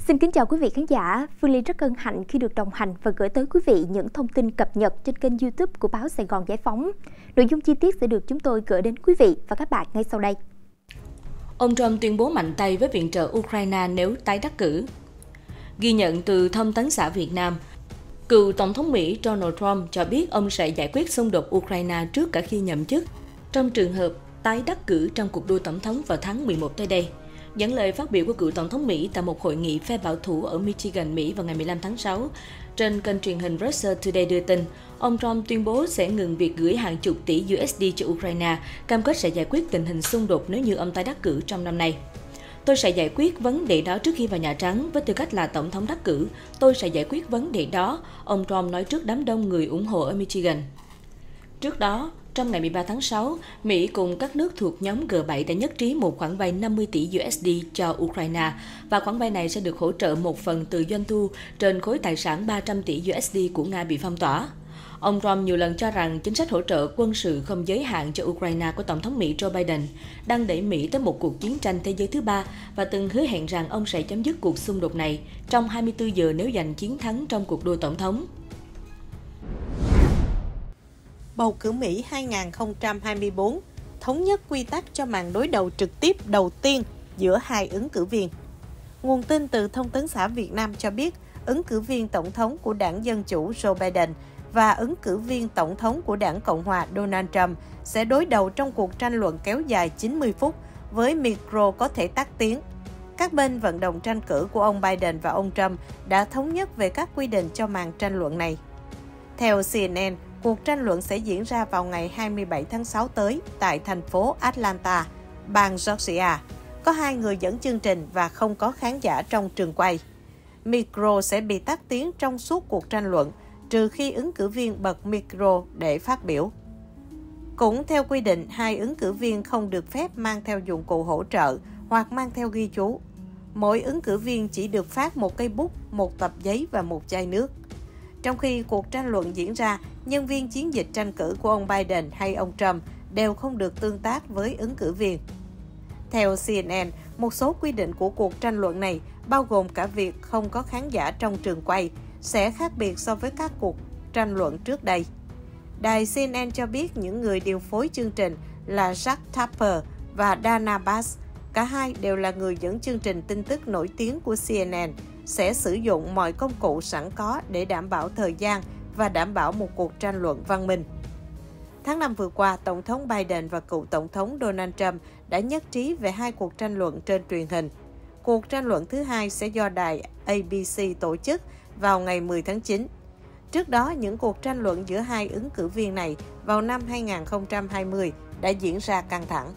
Xin kính chào quý vị khán giả. Phương Ly rất hân hạnh khi được đồng hành và gửi tới quý vị những thông tin cập nhật trên kênh YouTube của báo Sài Gòn Giải phóng. Nội dung chi tiết sẽ được chúng tôi gửi đến quý vị và các bạn ngay sau đây. Ông Trump tuyên bố mạnh tay với viện trợ Ukraine nếu tái đắc cử. Ghi nhận từ Thông tấn xã Việt Nam, cựu Tổng thống Mỹ Donald Trump cho biết ông sẽ giải quyết xung đột Ukraine trước cả khi nhậm chức, trong trường hợp tái đắc cử trong cuộc đua tổng thống vào tháng 11 tới đây. Dẫn lời phát biểu của cựu Tổng thống Mỹ tại một hội nghị phe bảo thủ ở Michigan, Mỹ vào ngày 15 tháng 6, trên kênh truyền hình Russia Today đưa tin, ông Trump tuyên bố sẽ ngừng việc gửi hàng chục tỷ USD cho Ukraine, cam kết sẽ giải quyết tình hình xung đột nếu như ông tái đắc cử trong năm nay. Tôi sẽ giải quyết vấn đề đó trước khi vào Nhà Trắng, với tư cách là Tổng thống đắc cử. Tôi sẽ giải quyết vấn đề đó, ông Trump nói trước đám đông người ủng hộ ở Michigan. Trước đó, trong ngày 13 tháng 6, Mỹ cùng các nước thuộc nhóm G7 đã nhất trí một khoản vay 50 tỷ USD cho Ukraine, và khoản vay này sẽ được hỗ trợ một phần từ doanh thu trên khối tài sản 300 tỷ USD của Nga bị phong tỏa. Ông Trump nhiều lần cho rằng chính sách hỗ trợ quân sự không giới hạn cho Ukraine của Tổng thống Mỹ Joe Biden đang đẩy Mỹ tới một cuộc chiến tranh thế giới thứ ba, và từng hứa hẹn rằng ông sẽ chấm dứt cuộc xung đột này trong 24 giờ nếu giành chiến thắng trong cuộc đua tổng thống. Bầu cử Mỹ 2024 thống nhất quy tắc cho màn đối đầu trực tiếp đầu tiên giữa hai ứng cử viên. Nguồn tin từ Thông tấn xã Việt Nam cho biết, ứng cử viên tổng thống của đảng Dân Chủ Joe Biden và ứng cử viên tổng thống của đảng Cộng hòa Donald Trump sẽ đối đầu trong cuộc tranh luận kéo dài 90 phút với micro có thể tắt tiếng. Các bên vận động tranh cử của ông Biden và ông Trump đã thống nhất về các quy định cho màn tranh luận này. Theo CNN, cuộc tranh luận sẽ diễn ra vào ngày 27 tháng 6 tới tại thành phố Atlanta, bang Georgia. Có 2 người dẫn chương trình và không có khán giả trong trường quay. Micro sẽ bị tắt tiếng trong suốt cuộc tranh luận, trừ khi ứng cử viên bật micro để phát biểu. Cũng theo quy định, 2 ứng cử viên không được phép mang theo dụng cụ hỗ trợ hoặc mang theo ghi chú. Mỗi ứng cử viên chỉ được phát một cây bút, một tập giấy và một chai nước. Trong khi cuộc tranh luận diễn ra, nhân viên chiến dịch tranh cử của ông Biden hay ông Trump đều không được tương tác với ứng cử viên. Theo CNN, một số quy định của cuộc tranh luận này, bao gồm cả việc không có khán giả trong trường quay, sẽ khác biệt so với các cuộc tranh luận trước đây. Đài CNN cho biết những người điều phối chương trình là Jack Tapper và Dana Bash, cả hai đều là người dẫn chương trình tin tức nổi tiếng của CNN, sẽ sử dụng mọi công cụ sẵn có để đảm bảo thời gian và đảm bảo một cuộc tranh luận văn minh. Tháng 5 vừa qua, Tổng thống Biden và cựu Tổng thống Donald Trump đã nhất trí về 2 cuộc tranh luận trên truyền hình. Cuộc tranh luận thứ hai sẽ do đài ABC tổ chức vào ngày 10 tháng 9. Trước đó, những cuộc tranh luận giữa 2 ứng cử viên này vào năm 2020 đã diễn ra căng thẳng.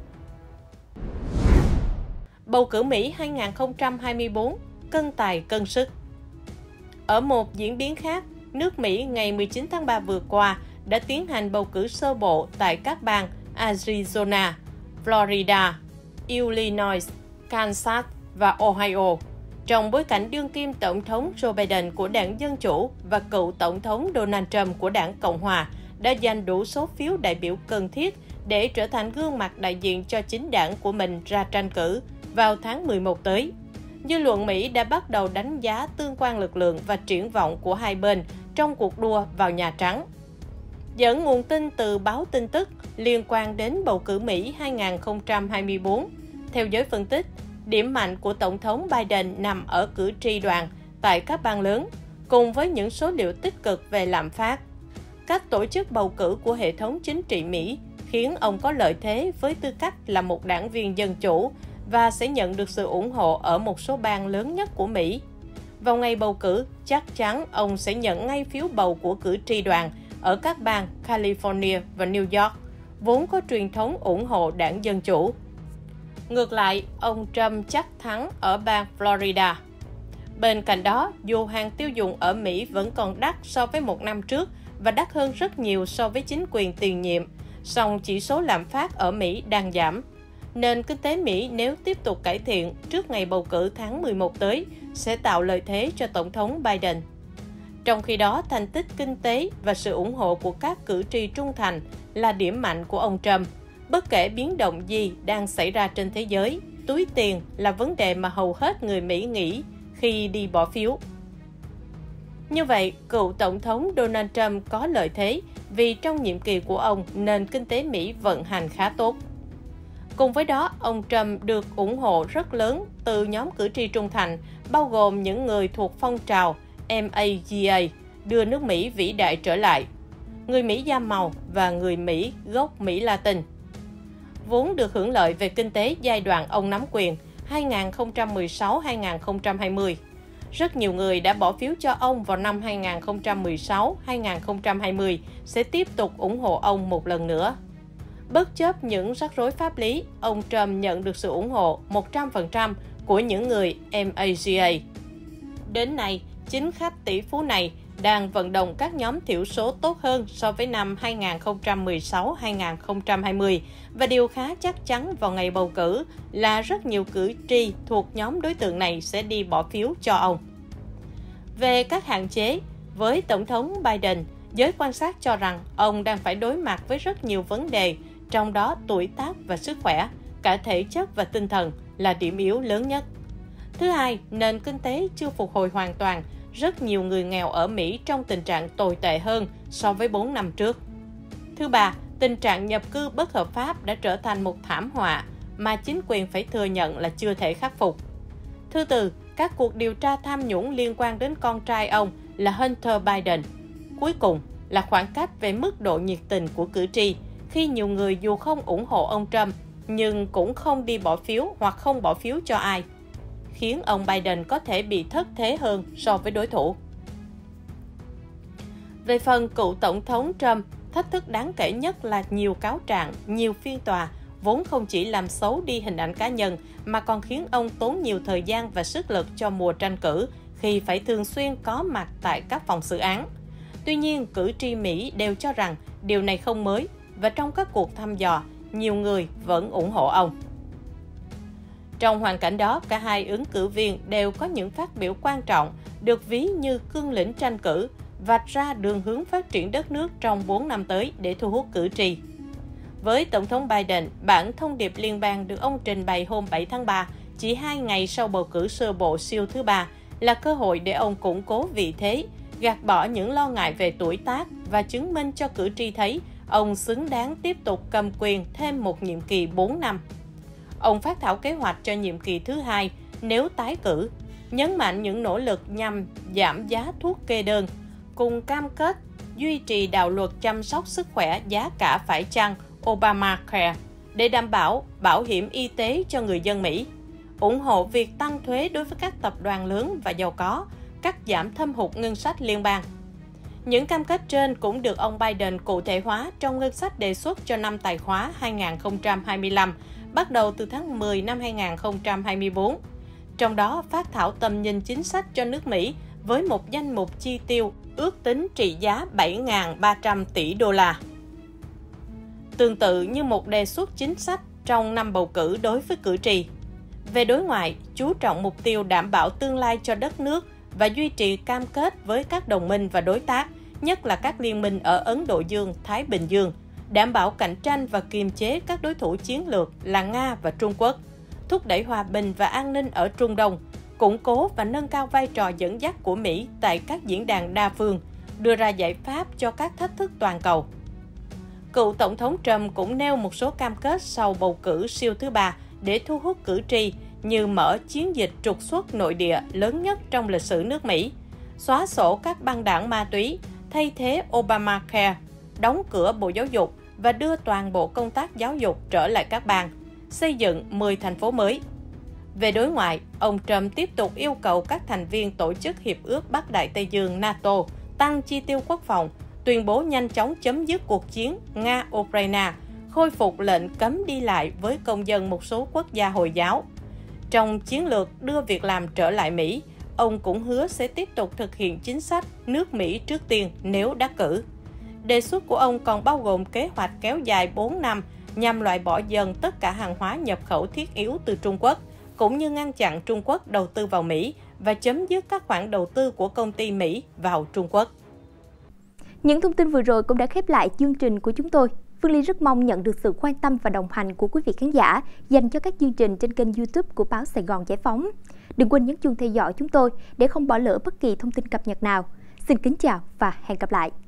Bầu cử Mỹ 2024 cân tài cân sức. Ở một diễn biến khác, nước Mỹ ngày 19 tháng 3 vừa qua đã tiến hành bầu cử sơ bộ tại các bang Arizona, Florida, Illinois, Kansas và Ohio, trong bối cảnh đương kim Tổng thống Joe Biden của đảng Dân Chủ và cựu Tổng thống Donald Trump của đảng Cộng Hòa đã giành đủ số phiếu đại biểu cần thiết để trở thành gương mặt đại diện cho chính đảng của mình ra tranh cử vào tháng 11 tới. Dư luận Mỹ đã bắt đầu đánh giá tương quan lực lượng và triển vọng của hai bên trong cuộc đua vào Nhà Trắng. Dẫn nguồn tin từ báo tin tức liên quan đến bầu cử Mỹ 2024, theo giới phân tích, điểm mạnh của Tổng thống Biden nằm ở cử tri đoàn tại các bang lớn, cùng với những số liệu tích cực về lạm phát. Cách tổ chức bầu cử của hệ thống chính trị Mỹ khiến ông có lợi thế với tư cách là một đảng viên dân chủ và sẽ nhận được sự ủng hộ ở một số bang lớn nhất của Mỹ. Vào ngày bầu cử, chắc chắn ông sẽ nhận ngay phiếu bầu của cử tri đoàn ở các bang California và New York, vốn có truyền thống ủng hộ đảng Dân Chủ. Ngược lại, ông Trump chắc thắng ở bang Florida. Bên cạnh đó, dù hàng tiêu dùng ở Mỹ vẫn còn đắt so với một năm trước và đắt hơn rất nhiều so với chính quyền tiền nhiệm, song chỉ số lạm phát ở Mỹ đang giảm. Nền kinh tế Mỹ nếu tiếp tục cải thiện trước ngày bầu cử tháng 11 tới sẽ tạo lợi thế cho Tổng thống Biden. Trong khi đó, thành tích kinh tế và sự ủng hộ của các cử tri trung thành là điểm mạnh của ông Trump. Bất kể biến động gì đang xảy ra trên thế giới, túi tiền là vấn đề mà hầu hết người Mỹ nghĩ khi đi bỏ phiếu. Như vậy, cựu Tổng thống Donald Trump có lợi thế vì trong nhiệm kỳ của ông, nền kinh tế Mỹ vận hành khá tốt. Cùng với đó, ông Trump được ủng hộ rất lớn từ nhóm cử tri trung thành, bao gồm những người thuộc phong trào MAGA, đưa nước Mỹ vĩ đại trở lại, người Mỹ da màu và người Mỹ gốc Mỹ Latin. Vốn được hưởng lợi về kinh tế giai đoạn ông nắm quyền 2016-2020. Rất nhiều người đã bỏ phiếu cho ông vào năm 2016-2020 sẽ tiếp tục ủng hộ ông một lần nữa. Bất chấp những rắc rối pháp lý, ông Trump nhận được sự ủng hộ 100% của những người MAGA. Đến nay, chính khách tỷ phú này đang vận động các nhóm thiểu số tốt hơn so với năm 2016-2020 và điều khá chắc chắn vào ngày bầu cử là rất nhiều cử tri thuộc nhóm đối tượng này sẽ đi bỏ phiếu cho ông. Về các hạn chế, với Tổng thống Biden, giới quan sát cho rằng ông đang phải đối mặt với rất nhiều vấn đề, trong đó tuổi tác và sức khỏe, cả thể chất và tinh thần là điểm yếu lớn nhất. Thứ hai, nền kinh tế chưa phục hồi hoàn toàn, rất nhiều người nghèo ở Mỹ trong tình trạng tồi tệ hơn so với 4 năm trước. Thứ ba, tình trạng nhập cư bất hợp pháp đã trở thành một thảm họa mà chính quyền phải thừa nhận là chưa thể khắc phục. Thứ tư, các cuộc điều tra tham nhũng liên quan đến con trai ông là Hunter Biden. Cuối cùng là khoảng cách về mức độ nhiệt tình của cử tri, khi nhiều người dù không ủng hộ ông Trump nhưng cũng không đi bỏ phiếu hoặc không bỏ phiếu cho ai, khiến ông Biden có thể bị thất thế hơn so với đối thủ. Về phần cựu Tổng thống Trump, thách thức đáng kể nhất là nhiều cáo trạng, nhiều phiên tòa, vốn không chỉ làm xấu đi hình ảnh cá nhân mà còn khiến ông tốn nhiều thời gian và sức lực cho mùa tranh cử khi phải thường xuyên có mặt tại các phòng xử án. Tuy nhiên, cử tri Mỹ đều cho rằng điều này không mới và trong các cuộc thăm dò, nhiều người vẫn ủng hộ ông. Trong hoàn cảnh đó, cả hai ứng cử viên đều có những phát biểu quan trọng, được ví như cương lĩnh tranh cử, vạch ra đường hướng phát triển đất nước trong 4 năm tới để thu hút cử tri. Với Tổng thống Biden, bản thông điệp liên bang được ông trình bày hôm 7 tháng 3, chỉ 2 ngày sau bầu cử sơ bộ siêu thứ ba, là cơ hội để ông củng cố vị thế, gạt bỏ những lo ngại về tuổi tác và chứng minh cho cử tri thấy ông xứng đáng tiếp tục cầm quyền thêm một nhiệm kỳ 4 năm. Ông phát thảo kế hoạch cho nhiệm kỳ thứ hai nếu tái cử, nhấn mạnh những nỗ lực nhằm giảm giá thuốc kê đơn, cùng cam kết duy trì đạo luật chăm sóc sức khỏe giá cả phải chăng Obamacare để đảm bảo bảo hiểm y tế cho người dân Mỹ, ủng hộ việc tăng thuế đối với các tập đoàn lớn và giàu có, cắt giảm thâm hụt ngân sách liên bang. Những cam kết trên cũng được ông Biden cụ thể hóa trong ngân sách đề xuất cho năm tài khóa 2025, bắt đầu từ tháng 10 năm 2024. Trong đó, phát thảo tầm nhìn chính sách cho nước Mỹ với một danh mục chi tiêu ước tính trị giá 7.300 tỷ đô la. Tương tự như một đề xuất chính sách trong năm bầu cử đối với cử tri. Về đối ngoại, chú trọng mục tiêu đảm bảo tương lai cho đất nước và duy trì cam kết với các đồng minh và đối tác, nhất là các liên minh ở Ấn Độ Dương, Thái Bình Dương, đảm bảo cạnh tranh và kiềm chế các đối thủ chiến lược là Nga và Trung Quốc, thúc đẩy hòa bình và an ninh ở Trung Đông, củng cố và nâng cao vai trò dẫn dắt của Mỹ tại các diễn đàn đa phương, đưa ra giải pháp cho các thách thức toàn cầu. Cựu Tổng thống Trump cũng nêu một số cam kết sau bầu cử siêu thứ ba để thu hút cử tri, như mở chiến dịch trục xuất nội địa lớn nhất trong lịch sử nước Mỹ, xóa sổ các băng đảng ma túy, thay thế Obamacare, đóng cửa Bộ Giáo dục và đưa toàn bộ công tác giáo dục trở lại các bang, xây dựng 10 thành phố mới. Về đối ngoại, ông Trump tiếp tục yêu cầu các thành viên tổ chức Hiệp ước Bắc Đại Tây Dương NATO tăng chi tiêu quốc phòng, tuyên bố nhanh chóng chấm dứt cuộc chiến Nga-Ukraine, khôi phục lệnh cấm đi lại với công dân một số quốc gia Hồi giáo. Trong chiến lược đưa việc làm trở lại Mỹ, ông cũng hứa sẽ tiếp tục thực hiện chính sách nước Mỹ trước tiên nếu đắc cử. Đề xuất của ông còn bao gồm kế hoạch kéo dài 4 năm nhằm loại bỏ dần tất cả hàng hóa nhập khẩu thiết yếu từ Trung Quốc, cũng như ngăn chặn Trung Quốc đầu tư vào Mỹ và chấm dứt các khoản đầu tư của công ty Mỹ vào Trung Quốc. Những thông tin vừa rồi cũng đã khép lại chương trình của chúng tôi. Phương Ly rất mong nhận được sự quan tâm và đồng hành của quý vị khán giả dành cho các chương trình trên kênh YouTube của báo Sài Gòn Giải phóng. Đừng quên nhấn chuông theo dõi chúng tôi để không bỏ lỡ bất kỳ thông tin cập nhật nào. Xin kính chào và hẹn gặp lại!